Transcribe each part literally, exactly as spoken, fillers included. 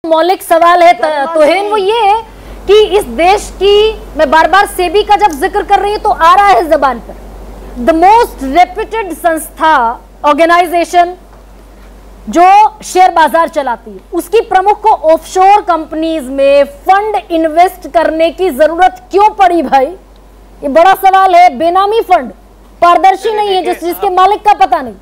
मौलिक सवाल है तोहेन, वो ये है कि इस देश की, मैं बार बार सेबी का जब जिक्र कर रही हूं तो आ रहा है जबान पर, द मोस्ट रेप्यूटेड संस्था, ऑर्गेनाइजेशन जो शेयर बाजार चलाती है, उसकी प्रमुख को ऑफशोर कंपनीज में फंड इन्वेस्ट करने की जरूरत क्यों पड़ी भाई? ये बड़ा सवाल है। बेनामी फंड, पारदर्शी नहीं है, जिस जिसके मालिक का पता नहीं।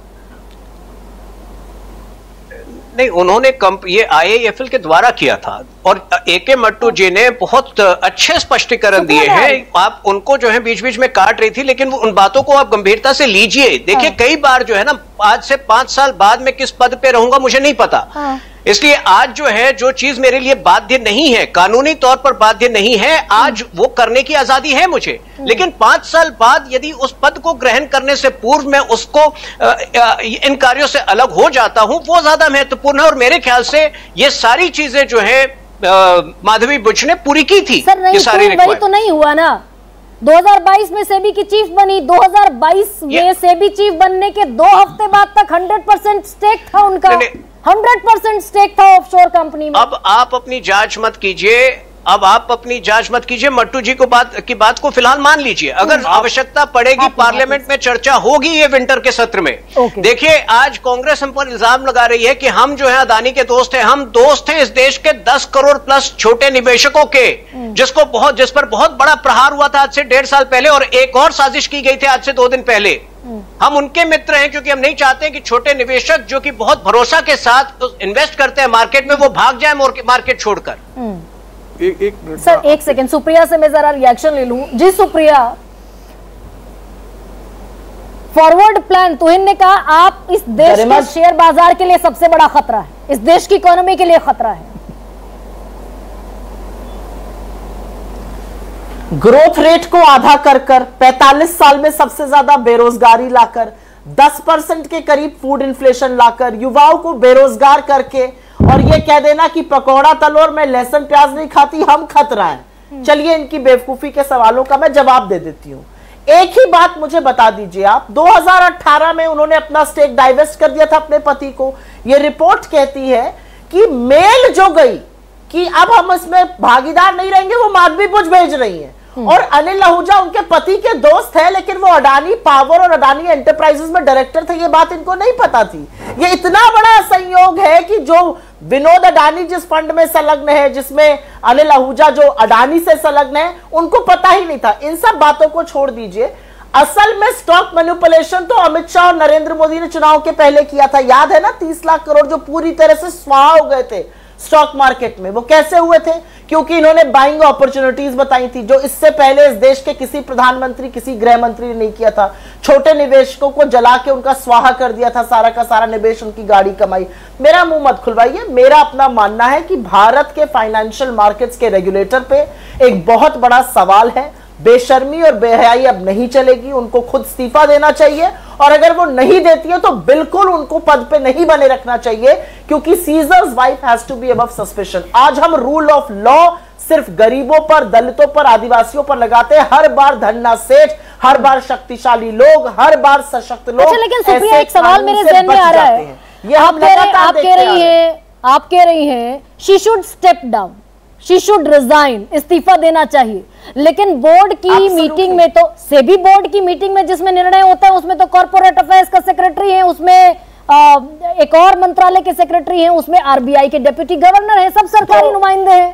नहीं, उन्होंने कंप ये आई ए एफ एल के द्वारा किया था और ए के मट्टू जी ने बहुत अच्छे स्पष्टीकरण दिए हैं। आप उनको जो है बीच बीच में काट रही थी, लेकिन उन बातों को आप गंभीरता से लीजिए। देखिए, कई बार जो है ना, आज से पांच साल बाद में किस पद पे रहूंगा मुझे नहीं पता, इसलिए आज जो है जो चीज मेरे लिए बाध्य नहीं है, कानूनी तौर पर बाध्य नहीं है, आज वो करने की आजादी है मुझे। लेकिन पांच साल बाद यदि उस पद को ग्रहण करने से पूर्व मैं उसको आ, आ, इन कार्यों से अलग हो जाता हूं, वो ज्यादा महत्वपूर्ण है। और मेरे ख्याल से ये सारी चीजें जो है माधवी बुच ने पूरी की थी। सर नहीं, सारी वही तो नहीं हुआ ना। दो हज़ार बाईस में सेबी की चीफ बनी, दो हज़ार बाईस में सेबी चीफ बनने के दो हफ्ते बाद तक हंड्रेड परसेंट स्टेक था उनका, हंड्रेड परसेंट स्टेक था ऑफशोर कंपनी में। अब आप अपनी जांच मत कीजिए, अब आप अपनी जांच मत कीजिए, मट्टू जी को बात की बात को फिलहाल मान लीजिए। अगर आवश्यकता पड़ेगी पार्लियामेंट में चर्चा होगी ये विंटर के सत्र में। देखिए, आज कांग्रेस हम पर इल्जाम लगा रही है कि हम जो है अदानी के दोस्त हैं। हम दोस्त हैं इस देश के दस करोड़ प्लस छोटे निवेशकों के, जिसको बहुत जिस पर बहुत बड़ा प्रहार हुआ था आज से डेढ़ साल पहले, और एक और साजिश की गई थी आज से दो दिन पहले। हम उनके मित्र हैं क्योंकि हम नहीं चाहते कि छोटे निवेशक जो कि बहुत भरोसा के साथ इन्वेस्ट करते हैं मार्केट में, वो भाग जाए मार्केट छोड़कर। एक, एक सर एक सेकंड, सुप्रिया से मैं जरा रिएक्शन ले लूं। जी सुप्रिया, फॉरवर्ड प्लान, तुहिन ने कहा आप इस देश के शेयर बाजार के लिए सबसे बड़ा खतरा है, इस देश की इकोनॉमी के लिए खतरा है। ग्रोथ रेट को आधा कर कर पैंतालीस साल में सबसे ज्यादा बेरोजगारी लाकर, दस परसेंट के करीब फूड इन्फ्लेशन लाकर, युवाओं को बेरोजगार करके, और ये कह देना कि पकौड़ा तलो और मैं लहसुन प्याज नहीं खाती, हम खतरा है। चलिए इनकी बेवकूफी के सवालों का मैं जवाब दे देती हूं। एक ही बात मुझे बता दीजिए आप, दो हज़ार अठारह में उन्होंने अपना स्टेक डाइवेस्ट कर दिया था अपने पति को। ये रिपोर्ट कहती है कि मेल जो गई कि अब हम इसमें भागीदार नहीं रहेंगे, वो माधवी बुच भेज रही है। और अनिल आहूजा उनके पति के दोस्त है, लेकिन वो अडानी पावर और अडानी एंटरप्राइजेस में डायरेक्टर थे, ये बात इनको नहीं पता थी। ये इतना बड़ा संयोग है कि जो विनोद अडानी जिस फंड में संलग्न है, जिसमें अनिल आहूजा जो अडानी से संलग्न है, उनको पता ही नहीं था। इन सब बातों को छोड़ दीजिए, असल में स्टॉक मैनिपुलेशन तो अमित शाह और नरेंद्र मोदी ने चुनाव के पहले किया था। याद है ना, तीस लाख करोड़ जो पूरी तरह से स्वाहा हो गए थे स्टॉक मार्केट में। वो कैसे हुए थे? क्योंकि इन्होंने बाइंग अपॉर्चुनिटीज बताई थी, जो इससे पहले इस देश के किसी प्रधानमंत्री, किसी गृह मंत्री ने नहीं किया था। छोटे निवेशकों को जला के उनका स्वाहा कर दिया था, सारा का सारा निवेश, उनकी गाड़ी कमाई। मेरा मुंह मत खुलवाइए, मेरा अपना मानना है कि भारत के फाइनेंशियल मार्केट्स के रेगुलेटर पे एक बहुत बड़ा सवाल है। बेशर्मी और बेहयाई अब नहीं चलेगी, उनको खुद इस्तीफा देना चाहिए, और अगर वो नहीं देती है तो बिल्कुल उनको पद पे नहीं बने रखना चाहिए, क्योंकि Caesar's wife has to be above suspicion. आज हम रूल ऑफ लॉ सिर्फ गरीबों पर, दलितों पर, आदिवासियों पर लगाते हैं। हर बार धन्ना सेठ, हर बार शक्तिशाली लोग, हर बार सशक्त लोग। अच्छा, लेकिन सुप्रिया एक सवाल मेरे जहन में आ रहा है, ये आप कह रहे आप कह रही हैं आप कह रही हैं she should step down, she should resign, इस्तीफा देना चाहिए। लेकिन बोर्ड की मीटिंग में तो, सेबी बोर्ड की मीटिंग में जिसमें निर्णय होता है, उसमें तो कॉर्पोरेट अफेयर्स का सेक्रेटरी है, उसमें आ, एक और मंत्रालय के सेक्रेटरी हैं, उसमें आरबीआई के डिप्टी गवर्नर हैं, सब सरकारी नुमाइंदे हैं।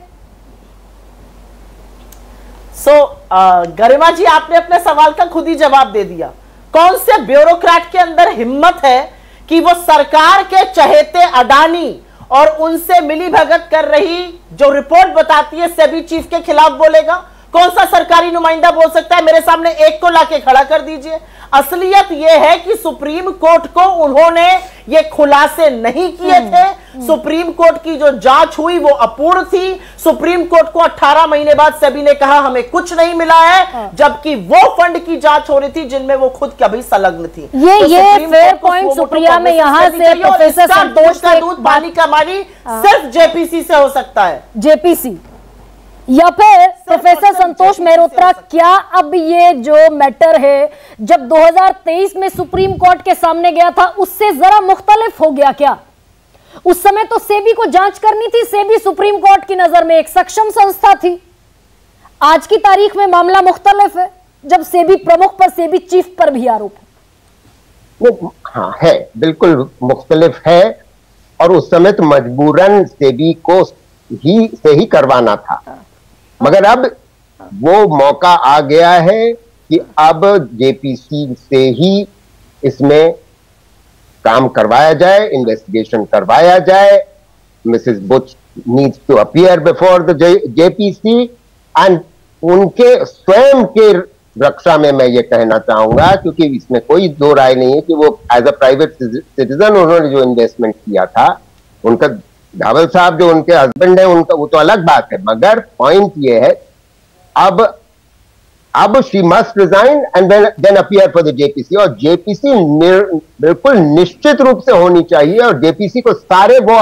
सो so, गरिमा जी, आपने अपने सवाल का खुद ही जवाब दे दिया। कौन से ब्यूरोक्रेट के अंदर हिम्मत है कि वो सरकार के चहेते अडानी और उनसे मिली भगत कर रही जो रिपोर्ट बताती है सेबी चीफ के खिलाफ बोलेगा? कौन सा सरकारी नुमाइंदा बोल सकता है? मेरे सामने एक को लाके खड़ा कर दीजिए। असलियत यह है कि सुप्रीम कोर्ट को उन्होंने ये खुलासे नहीं किए थे। सुप्रीम कोर्ट की जो जांच हुई वो अपूर्ण थी। सुप्रीम कोर्ट को अठारह महीने बाद सेबी ने कहा हमें कुछ नहीं मिला है, जबकि वो फंड की जांच हो रही थी जिनमें वो खुद कभी संलग्न थी। ये तो ये फेयर पॉइंट सुप्रिया में यहाँ से प्रोफेसर संतोष का दूध पानी का पानी सिर्फ जेपीसी से हो सकता है। जेपीसी या फिर प्रोफेसर संतोष मेहरोत्रा, क्या अब ये जो मैटर है जब दो हज़ार तेईस में सुप्रीम कोर्ट के सामने गया था उससे जरा मुख्तलिफ हो गया क्या? उस समय तो सेबी को जांच करनी थी। सेबी सुप्रीम कोर्ट की नजर में एक सक्षम संस्था थी। आज की तारीख में मामला मुख्तलिफ है, जब सेबी प्रमुख पर, सेबी चीफ पर भी आरोप है। वो हाँ है, बिल्कुल मुख्तलिफ है। और उस समय तो मजबूरन सेबी को ही से ही करवाना था, मगर अब वो मौका आ गया है कि अब जेपीसी से ही इसमें काम करवाया जाए, इन्वेस्टिगेशन करवाया जाए। Mrs Buch needs to appear before the JPC and उनके स्वयं के रक्षा में मैं ये कहना चाहूंगा, क्योंकि इसमें कोई दो राय नहीं है कि वो एज अ प्राइवेट सिटीजन उन्होंने जो इन्वेस्टमेंट किया था, उनका धावल साहब जो उनके हस्बैंड है उनका वो तो अलग बात है, मगर पॉइंट ये है अब अब she must resign and then appear for the JPC. और जेपीसी बिल्कुल निश्चित रूप से होनी चाहिए और जेपीसी को सारे वो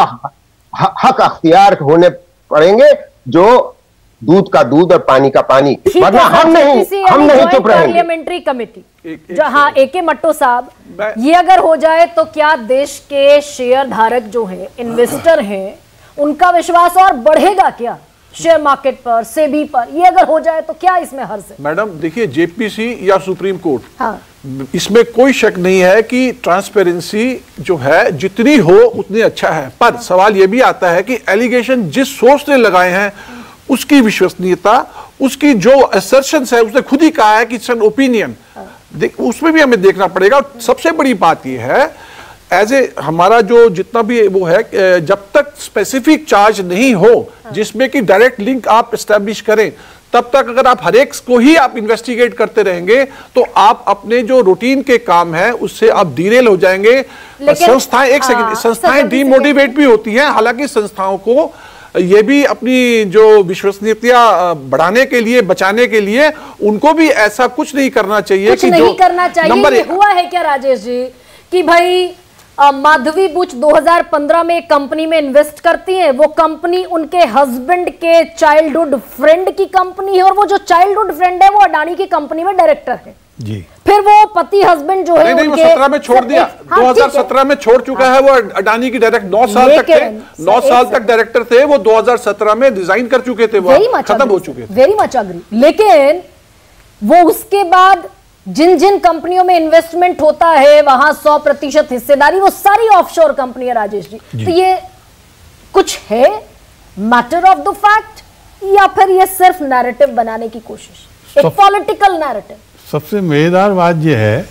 हक अख्तियार होने पड़ेंगे जो दूध का दूध और पानी का पानी, वरना हम नहीं हम नहीं चुप रहेंगे। पार्लियामेंट्री कमेटी जहां एके मट्टो साहब, ये अगर हो जाए तो क्या देश के शेयर धारक जो है, इन्वेस्टर हैं, उनका विश्वास और बढ़ेगा क्या शेयर मार्केट पर, सेबी पर? ये अगर हो जाए तो क्या इसमें हर्ज है? मैडम देखिए, जेपीसी या सुप्रीम कोर्ट, हाँ, इसमें कोई शक नहीं है कि ट्रांसपेरेंसी जो है जितनी हो उतनी अच्छा है। पर सवाल यह भी आता है कि एलिगेशन जिस सोर्स ने लगाए हैं उसकी विश्वसनीयता, उसकी जो असर्शंस है, उसने खुद ही कहा है कि इट्स एन ओपिनियन, उसमें भी हमें देखना पड़ेगा। और सबसे बड़ी बात यह है, एज ए हमारा जो जितना भी वो है, जब तक स्पेसिफिक चार्ज नहीं हो जिसमें कि डायरेक्ट लिंक आप एस्टैब्लिश करें, तब तक अगर आप हर एक को ही आप इन्वेस्टिगेट करते रहेंगे तो आप अपने जो रूटीन के काम है उससे आप डिरेल हो जाएंगे। संस्थाएं एक सेकंड संस्थाएं डीमोटिवेट भी होती हैं, हालांकि संस्थाओं को ये भी अपनी जो विश्वसनीयता बढ़ाने के लिए, बचाने के लिए, उनको भी ऐसा कुछ नहीं करना चाहिए कुछ कि नहीं जो करना चाहिए। नंबर ये हुआ है क्या राजेश जी कि भाई आ, माधवी बुच दो हज़ार पंद्रह में एक कंपनी में इन्वेस्ट करती हैं, वो कंपनी उनके हस्बैंड के चाइल्डहुड फ्रेंड की कंपनी है और वो जो चाइल्डहुड फ्रेंड है वो अडानी की कंपनी में डायरेक्टर है जी। फिर वो पति हस्बैंड जो है नहीं, नहीं, वो सत्रह में छोड़ दिया, हाँ, दो हज़ार सत्रह में छोड़ चुका हाँ, है वो अडानी की डायरेक्ट नौ साल तक थे, नौ साल तक डायरेक्टर थे वो, दो हज़ार सत्रह में रिजाइन कर चुके थे, वो खत्म हो चुके थे। Very much agree. लेकिन वो उसके बाद जिन जिन कंपनियों में इन्वेस्टमेंट होता है वहां सौ प्रतिशत हिस्सेदारी, वो सारी ऑफशोर कंपनी है राजेश जी, जी। तो ये कुछ है मैटर ऑफ द फैक्ट या फिर ये सिर्फ नैरेटिव बनाने की कोशिश, एक पॉलिटिकल नैरेटिव? सबसे मजेदार बात यह है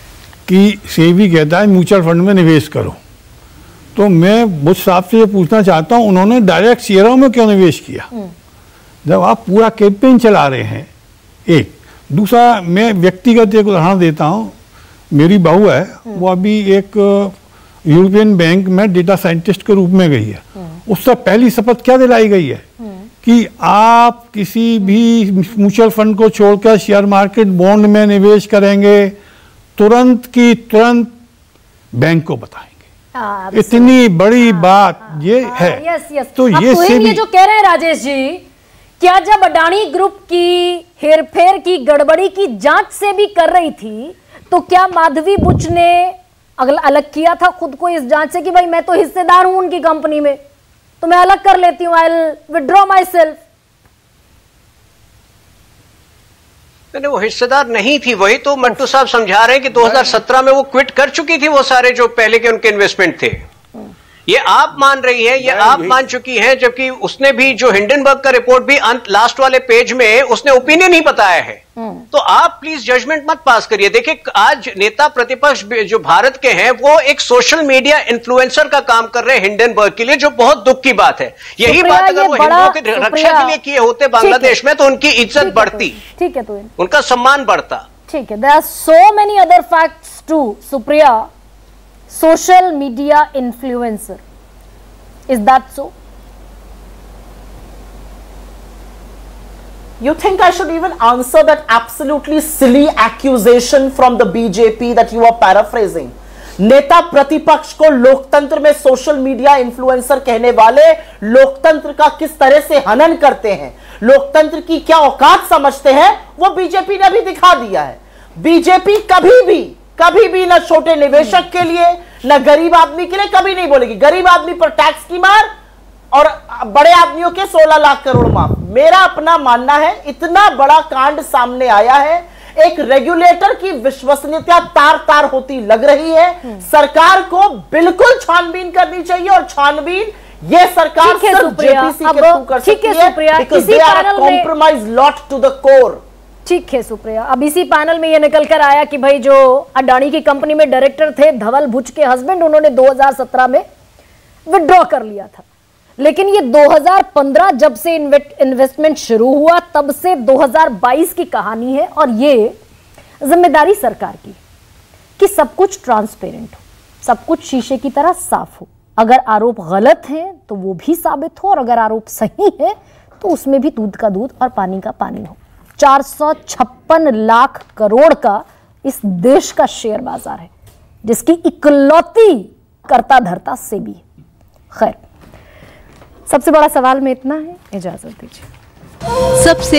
कि सेबी कहता है म्यूचुअल फंड में निवेश करो, तो मैं बुच साहब से ये पूछना चाहता हूं, उन्होंने डायरेक्ट शेयरों में क्यों निवेश किया जब आप पूरा कैंपेन चला रहे हैं? एक दूसरा, मैं व्यक्तिगत एक उदाहरण देता हूं, मेरी बहू है, वो अभी एक यूरोपियन बैंक में डेटा साइंटिस्ट के रूप में गई है। उससे पहली शपथ क्या दिलाई गई है कि आप किसी भी म्यूचुअल फंड को छोड़कर शेयर मार्केट बॉन्ड में निवेश करेंगे, तुरंत की तुरंत बैंक को बताएंगे। इतनी बड़ी आ, बात आ, ये आ, है। Yes, yes. तो ये से ये जो कह रहे हैं राजेश जी, क्या जब अडानी ग्रुप की हेरफेर की गड़बड़ी की जांच से भी कर रही थी, तो क्या माधवी बुच ने अगला अलग किया था खुद को इस जांच से कि भाई मैं तो हिस्सेदार हूं उनकी कंपनी में, तो मैं अलग कर लेती हूं, I will withdraw myself? नहीं, वो हिस्सेदार नहीं थी, वही तो मट्टू साहब समझा रहे हैं कि दो हज़ार सत्रह में वो क्विट कर चुकी थी, वो सारे जो पहले के उनके इन्वेस्टमेंट थे। ये आप मान रही हैं, ये आप मान चुकी हैं, जबकि उसने भी जो हिंडनबर्ग का रिपोर्ट भी अंत लास्ट वाले पेज में उसने ओपिनियन ही बताया है। तो आप प्लीज जजमेंट मत पास करिए। देखिए, आज नेता प्रतिपक्ष जो भारत के हैं वो एक सोशल मीडिया इन्फ्लुएंसर का काम कर रहे हैं हिंडनबर्ग के लिए, जो बहुत दुख की बात है। यही बात अगर वो हिंदुओं की रक्षा के लिए किए होते बांग्लादेश में, तो उनकी इज्जत बढ़ती, ठीक है, तो उनका सम्मान बढ़ता। ठीक है, there are so many other facts too, Supriya. Social media influencer, is that so? You think I should even answer that absolutely silly accusation from the B J P that you are paraphrasing? नेता प्रतिपक्ष को लोकतंत्र में social media influencer कहने वाले लोकतंत्र का किस तरह से हनन करते हैं, लोकतंत्र की क्या औकात समझते हैं, वो बीजेपी ने भी दिखा दिया है। बीजेपी कभी भी कभी भी न छोटे निवेशक के लिए, ना गरीब आदमी के लिए कभी नहीं बोलेगी। गरीब आदमी पर टैक्स की मार और बड़े आदमियों के सोलह लाख करोड़ माफ। मेरा अपना मानना है, इतना बड़ा कांड सामने आया है, एक रेगुलेटर की विश्वसनीयता तार तार होती लग रही है। सरकार को बिल्कुल छानबीन करनी चाहिए और छानबीन ये सरकार सिर्फ जेपीसी के थ्रू कर सकती है, because they are compromise lot to the core. ठीक है सुप्रिया, अब इसी पैनल में ये निकल कर आया कि भाई जो अडानी की कंपनी में डायरेक्टर थे धवल भुज के हस्बैंड, उन्होंने दो हज़ार सत्रह में विड्रॉ कर लिया था, लेकिन ये दो हज़ार पंद्रह जब से इन्वेस्टमेंट शुरू हुआ तब से दो हज़ार बाईस की कहानी है। और ये जिम्मेदारी सरकार की कि सब कुछ ट्रांसपेरेंट हो, सब कुछ शीशे की तरह साफ हो। अगर आरोप गलत हैं तो वो भी साबित हो और अगर आरोप सही है तो उसमें भी दूध का दूध और पानी का पानी हो। चार सौ छप्पन लाख करोड़ का इस देश का शेयर बाजार है जिसकी इकलौती करता धरता सेबी है। खैर, सबसे बड़ा सवाल में इतना है, इजाजत दीजिए। सबसे